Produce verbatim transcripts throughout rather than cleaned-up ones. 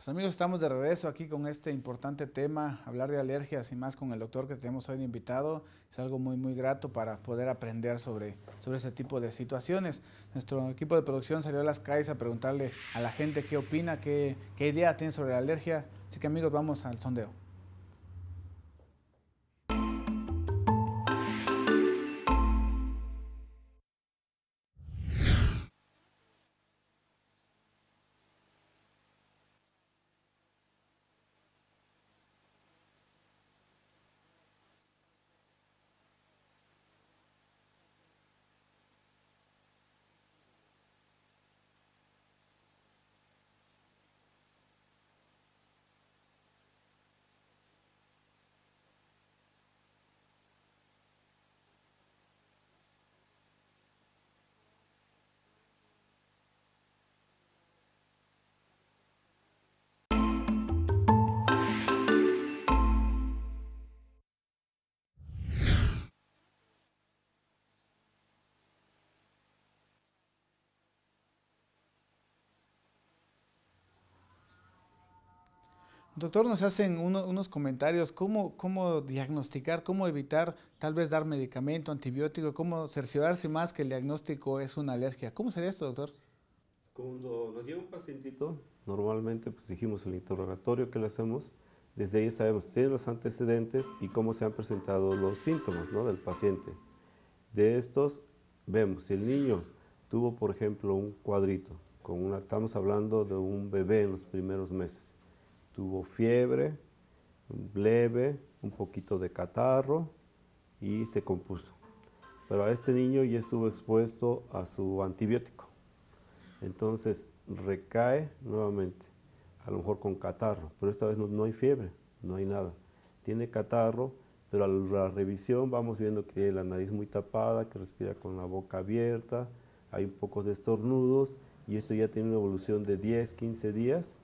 Pues amigos, estamos de regreso aquí con este importante tema, hablar de alergias y más con el doctor que tenemos hoy de invitado. Es algo muy muy grato para poder aprender sobre, sobre ese tipo de situaciones. Nuestro equipo de producción salió a las calles a preguntarle a la gente qué opina, qué, qué idea tiene sobre la alergia. Así que amigos, vamos al sondeo. Doctor, nos hacen uno- unos comentarios, ¿cómo, cómo diagnosticar, cómo evitar tal vez dar medicamento, antibiótico, cómo cerciorarse más que el diagnóstico es una alergia? ¿Cómo sería esto, doctor? Cuando nos llega un pacientito, normalmente pues dijimos el interrogatorio que le hacemos, desde ahí sabemos tiene los antecedentes y cómo se han presentado los síntomas, ¿no?, del paciente. De estos vemos si el niño tuvo, por ejemplo, un cuadrito, con una, estamos hablando de un bebé en los primeros meses, tuvo fiebre leve, un poquito de catarro y se compuso. Pero a este niño ya estuvo expuesto a su antibiótico. Entonces recae nuevamente, a lo mejor con catarro, pero esta vez no, no hay fiebre, no hay nada. Tiene catarro, pero a la revisión vamos viendo que tiene la nariz muy tapada, que respira con la boca abierta, hay un poco de estornudos y esto ya tiene una evolución de diez, quince días.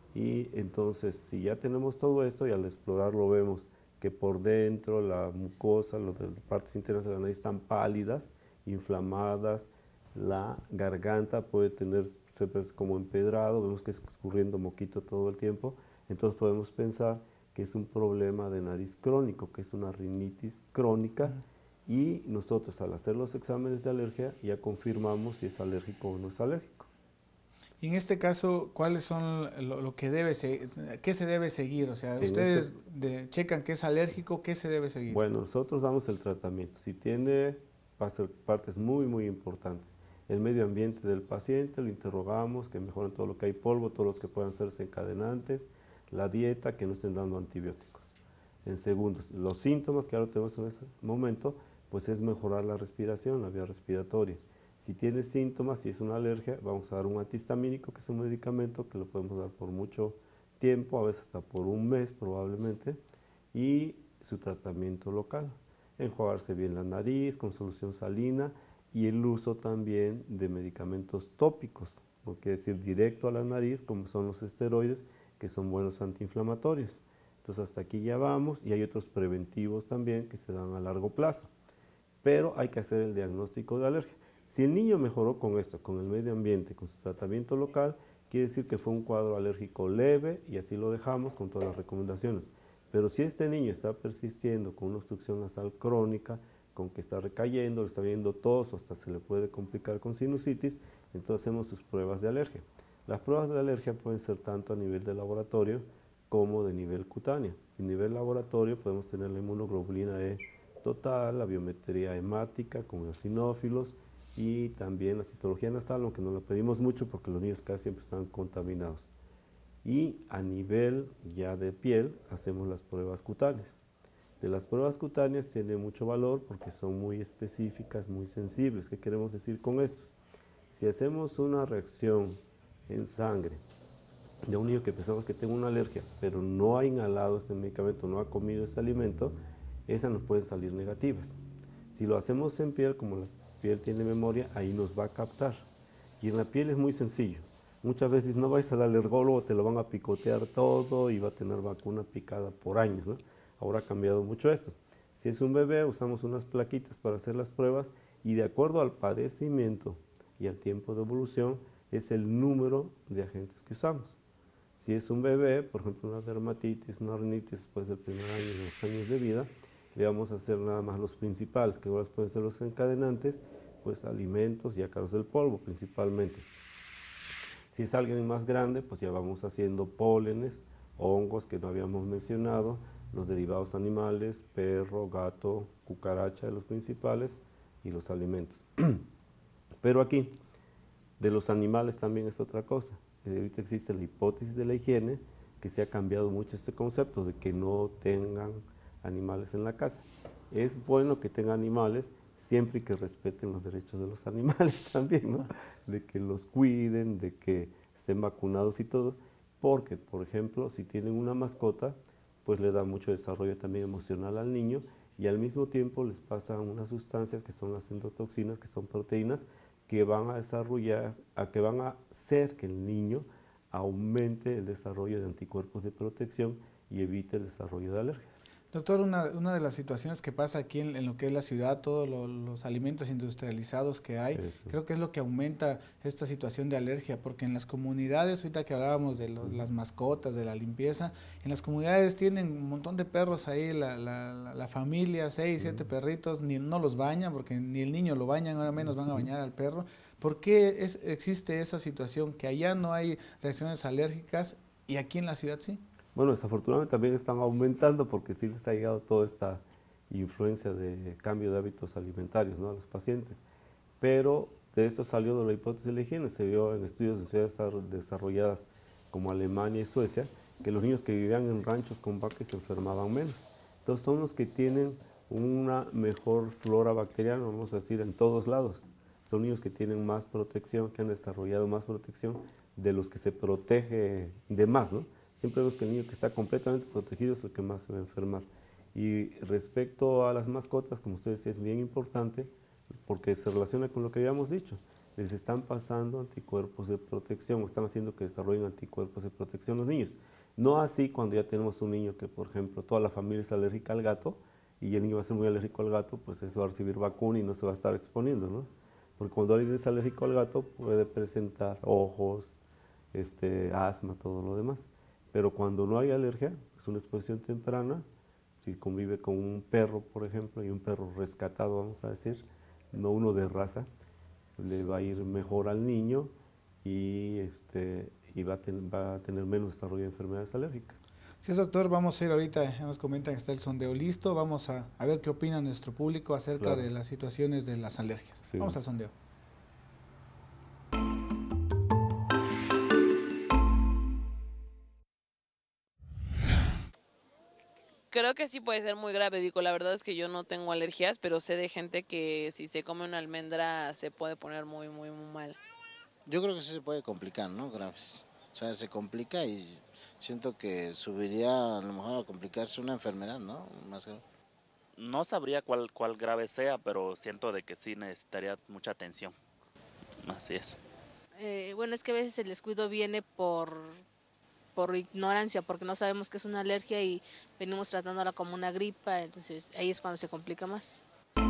Y entonces, si ya tenemos todo esto y al explorarlo vemos que por dentro la mucosa, las partes internas de la nariz están pálidas, inflamadas, la garganta puede tener pues, como empedrado, vemos que es escurriendo moquito todo el tiempo, entonces podemos pensar que es un problema de nariz crónico, que es una rinitis crónica, y nosotros al hacer los exámenes de alergia ya confirmamos si es alérgico o no es alérgico. Y en este caso, ¿cuáles son lo, lo que debe se- qué se debe seguir? O sea, En este ustedes de- checan que es alérgico, ¿qué se debe seguir? Bueno, nosotros damos el tratamiento. Si tiene va a ser partes muy, muy importantes. El medio ambiente del paciente, lo interrogamos, que mejoren todo lo que hay polvo, todos los que puedan ser desencadenantes, la dieta, que no estén dando antibióticos. En segundos, los síntomas que ahora tenemos en ese momento, pues es mejorar la respiración, la vía respiratoria. Si tiene síntomas, si es una alergia, vamos a dar un antihistamínico, que es un medicamento que lo podemos dar por mucho tiempo, a veces hasta por un mes probablemente, y su tratamiento local. Enjuagarse bien la nariz con solución salina y el uso también de medicamentos tópicos, no quiere decir directo a la nariz, como son los esteroides, que son buenos antiinflamatorios. Entonces hasta aquí ya vamos y hay otros preventivos también que se dan a largo plazo. Pero hay que hacer el diagnóstico de alergia. Si el niño mejoró con esto, con el medio ambiente, con su tratamiento local, quiere decir que fue un cuadro alérgico leve y así lo dejamos con todas las recomendaciones. Pero si este niño está persistiendo con una obstrucción nasal crónica, con que está recayendo, le está viendo tos o hasta se le puede complicar con sinusitis, entonces hacemos sus pruebas de alergia. Las pruebas de alergia pueden ser tanto a nivel de laboratorio como de nivel cutáneo. En nivel laboratorio podemos tener la inmunoglobulina E total, la biometría hemática con eosinófilos y también la citología nasal, aunque no la pedimos mucho porque los niños casi siempre están contaminados. Y a nivel ya de piel hacemos las pruebas cutáneas. De las pruebas cutáneas tiene mucho valor porque son muy específicas, muy sensibles. ¿Qué queremos decir con esto? Si hacemos una reacción en sangre de un niño que pensamos que tiene una alergia, pero no ha inhalado este medicamento, no ha comido este alimento, esas nos pueden salir negativas. Si lo hacemos en piel, como la piel tiene memoria, ahí nos va a captar. Y en la piel es muy sencillo. Muchas veces no vais al alergólogo, te lo van a picotear todo y va a tener vacuna picada por años, ¿no? Ahora ha cambiado mucho esto. Si es un bebé, usamos unas plaquitas para hacer las pruebas y de acuerdo al padecimiento y al tiempo de evolución, es el número de agentes que usamos. Si es un bebé, por ejemplo, una dermatitis, una rinitis después del primer año, de los años de vida, le vamos a hacer nada más los principales, que ahora pueden ser los encadenantes, pues alimentos y ácaros del polvo principalmente. Si es alguien más grande, pues ya vamos haciendo pólenes, hongos que no habíamos mencionado, los derivados animales, perro, gato, cucaracha, los principales, y los alimentos. Pero aquí, de los animales también es otra cosa. Ahorita existe la hipótesis de la higiene, que se ha cambiado mucho este concepto de que no tengan animales en la casa. Es bueno que tengan animales siempre y que respeten los derechos de los animales también, ¿no? De que los cuiden, de que estén vacunados y todo, porque, por ejemplo, si tienen una mascota, pues le da mucho desarrollo también emocional al niño y al mismo tiempo les pasan unas sustancias que son las endotoxinas, que son proteínas, que van a desarrollar, a que van a hacer que el niño aumente el desarrollo de anticuerpos de protección y evite el desarrollo de alergias. Doctor, una, una de las situaciones que pasa aquí en, en lo que es la ciudad, todos lo, los alimentos industrializados que hay, Eso. creo que es lo que aumenta esta situación de alergia, porque en las comunidades, ahorita que hablábamos de lo, las mascotas, de la limpieza, en las comunidades tienen un montón de perros ahí, la, la, la familia, seis, siete uh-huh. perritos, ni no los bañan, porque ni el niño lo bañan, ahora menos van a bañar al perro. ¿Por qué es, existe esa situación que allá no hay reacciones alérgicas y aquí en la ciudad sí? Bueno, desafortunadamente también están aumentando porque sí les ha llegado toda esta influencia de cambio de hábitos alimentarios, ¿no?, a los pacientes. Pero de esto salió de la hipótesis de la higiene, se vio en estudios de ciudades desarrolladas como Alemania y Suecia, que los niños que vivían en ranchos con vacas se enfermaban menos. Entonces son los que tienen una mejor flora bacteriana, vamos a decir, en todos lados. Son niños que tienen más protección, que han desarrollado más protección de los que se protege de más, ¿no? Siempre vemos que el niño que está completamente protegido es el que más se va a enfermar. Y respecto a las mascotas, como usted decía, es bien importante porque se relaciona con lo que habíamos dicho. Les están pasando anticuerpos de protección, o están haciendo que desarrollen anticuerpos de protección los niños. No así cuando ya tenemos un niño que, por ejemplo, toda la familia es alérgica al gato y el niño va a ser muy alérgico al gato, pues eso va a recibir vacuna y no se va a estar exponiendo, ¿no? Porque cuando alguien es alérgico al gato puede presentar ojos, este, asma, todo lo demás. Pero cuando no hay alergia, es una exposición temprana, si convive con un perro, por ejemplo, y un perro rescatado, vamos a decir, no uno de raza, le va a ir mejor al niño y, este, y va, a ten, va a tener menos desarrollo de enfermedades alérgicas. Sí, doctor, vamos a ir ahorita, nos comentan que está el sondeo listo, vamos a, a ver qué opina nuestro público acerca claro. de las situaciones de las alergias. Sí. Vamos al sondeo. Creo que sí puede ser muy grave, digo, la verdad es que yo no tengo alergias, pero sé de gente que si se come una almendra se puede poner muy, muy, muy mal. Yo creo que sí se puede complicar, ¿no? Graves. O sea, se complica y siento que subiría a lo mejor a complicarse una enfermedad, ¿no? Más grave. No sabría cuál, cuál grave sea, pero siento de que sí necesitaría mucha atención. Así es. Eh, bueno, es que a veces el descuido viene por... por ignorancia, porque no sabemos que es una alergia y venimos tratándola como una gripa, entonces ahí es cuando se complica más.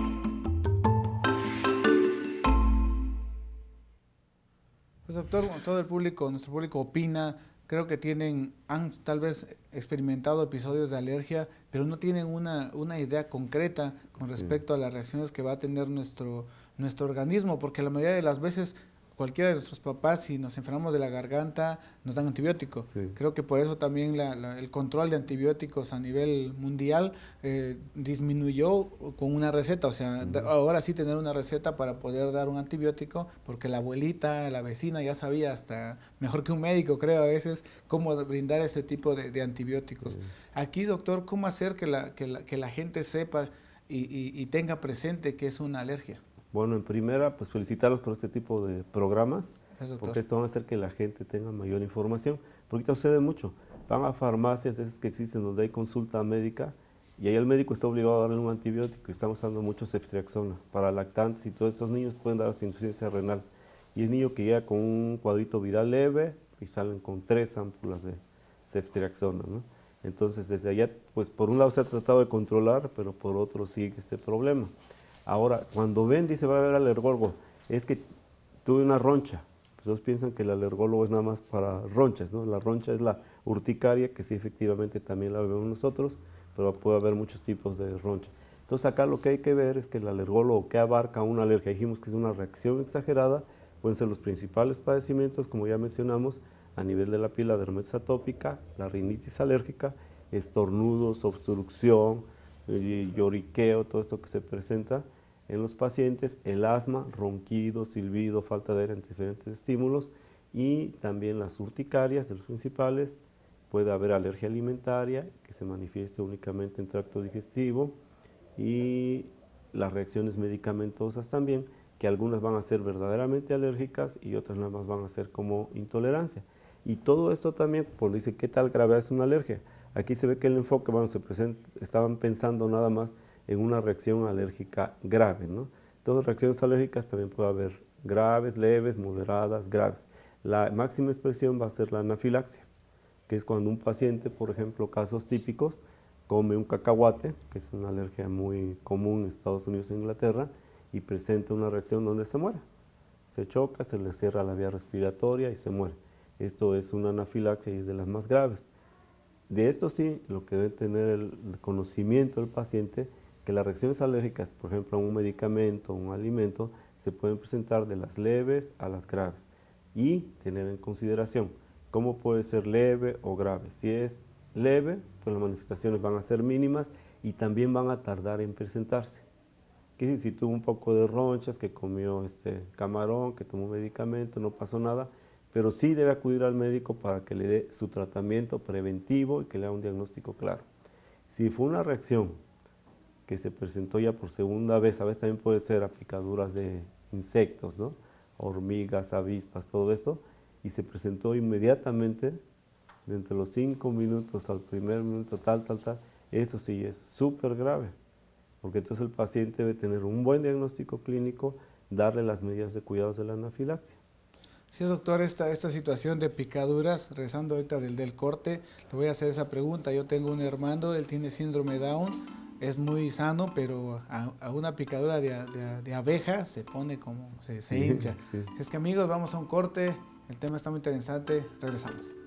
Pues doctor, todo el público, nuestro público opina, creo que tienen, han tal vez experimentado episodios de alergia, pero no tienen una, una idea concreta con respecto a las reacciones que va a tener nuestro, nuestro organismo, porque la mayoría de las veces cualquiera de nuestros papás, si nos enfermamos de la garganta, nos dan antibióticos. Sí. Creo que por eso también la, la, el control de antibióticos a nivel mundial eh, disminuyó con una receta. O sea, uh-huh. ahora sí tener una receta para poder dar un antibiótico, porque la abuelita, la vecina ya sabía hasta mejor que un médico, creo, a veces, cómo brindar este tipo de, de antibióticos. Uh-huh. Aquí, doctor, ¿cómo hacer que la, que la, que la gente sepa y, y, y tenga presente que es una alergia? Bueno, en primera, pues felicitarlos por este tipo de programas, Gracias, porque esto va a hacer que la gente tenga mayor información, porque ahorita sucede mucho. Van a farmacias esas que existen donde hay consulta médica y ahí el médico está obligado a darle un antibiótico y están usando mucho ceftriaxona para lactantes y todos estos niños pueden dar insuficiencia renal. Y el niño que llega con un cuadrito viral leve y salen con tres ámpulas de ceftriaxona, ¿no? Entonces, desde allá, pues por un lado se ha tratado de controlar, pero por otro sigue este problema. Ahora, cuando ven, dice, va a haber alergólogo, es que tuve una roncha. Pues personas piensan que el alergólogo es nada más para ronchas, ¿no? La roncha es la urticaria, que sí efectivamente también la vemos nosotros, pero puede haber muchos tipos de roncha. Entonces acá lo que hay que ver es que el alergólogo que abarca una alergia, dijimos que es una reacción exagerada, pueden ser los principales padecimientos, como ya mencionamos, a nivel de la piel, la dermatitis atópica, la rinitis alérgica, estornudos, obstrucción, lloriqueo, todo esto que se presenta en los pacientes, el asma, ronquido, silbido, falta de aire ante diferentes estímulos, y también las urticarias de los principales. Puede haber alergia alimentaria que se manifieste únicamente en tracto digestivo, y las reacciones medicamentosas también, que algunas van a ser verdaderamente alérgicas y otras nada más van a ser como intolerancia. Y todo esto también, por dice, ¿qué tal gravedad es una alergia? Aquí se ve que el enfoque, bueno, se presenta, estaban pensando nada más en una reacción alérgica grave, ¿no? Todas reacciones alérgicas también puede haber graves, leves, moderadas, graves. La máxima expresión va a ser la anafilaxia, que es cuando un paciente, por ejemplo, casos típicos, come un cacahuate, que es una alergia muy común en Estados Unidos e Inglaterra, y presenta una reacción donde se muere. Se choca, se le cierra la vía respiratoria y se muere. Esto es una anafilaxia y es de las más graves. De esto sí, lo que debe tener el conocimiento del paciente, que las reacciones alérgicas, por ejemplo, a un medicamento o un alimento, se pueden presentar de las leves a las graves. Y tener en consideración cómo puede ser leve o grave. Si es leve, pues las manifestaciones van a ser mínimas y también van a tardar en presentarse. Que si tuvo un poco de ronchas, que comió este camarón, que tomó medicamento, no pasó nada, pero sí debe acudir al médico para que le dé su tratamiento preventivo y que le haga un diagnóstico claro. Si fue una reacción que se presentó ya por segunda vez, a veces también puede ser a picaduras de insectos, ¿no? Hormigas, avispas, todo esto, y se presentó inmediatamente, de entre los cinco minutos al primer minuto, tal, tal, tal, eso sí es súper grave, porque entonces el paciente debe tener un buen diagnóstico clínico, darle las medidas de cuidados de la anafilaxia. Sí, doctor, esta, esta situación de picaduras, rezando ahorita del, del corte, le voy a hacer esa pregunta. Yo tengo un hermano, él tiene síndrome Down, es muy sano, pero a, a una picadura de, de, de abeja se pone como, se, se hincha. Sí. Es que amigos, vamos a un corte, el tema está muy interesante, regresamos.